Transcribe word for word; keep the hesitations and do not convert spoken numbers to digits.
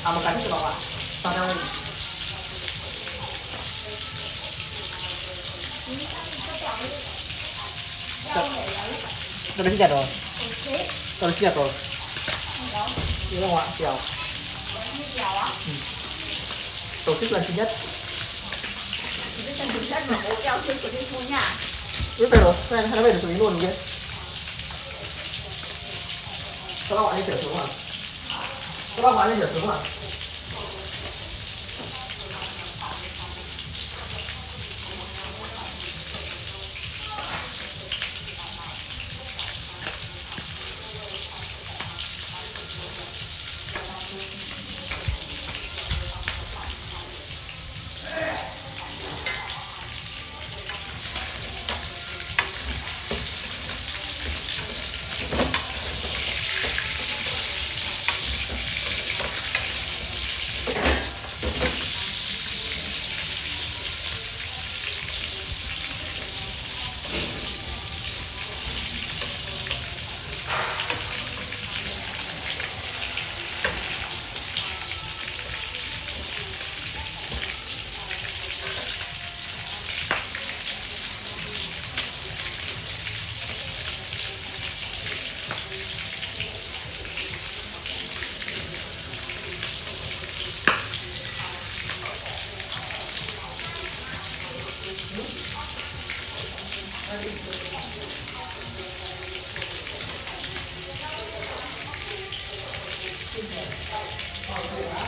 À, một cái nữa cho bạn ạ. Sao đây? Tôi đến chặt rồi. Tôi đến chặt rồi. Đúng không ạ? Chèo. Ừ. Tổ chức lần thứ nhất. Lần thứ nhất mà bố keo chưa có đi mua nhà. Biết về rồi, hay nó về được xử lý luôn rồi kia. Các bạn đi chở xuống à? Các bạn đi chở xuống à? Thank you.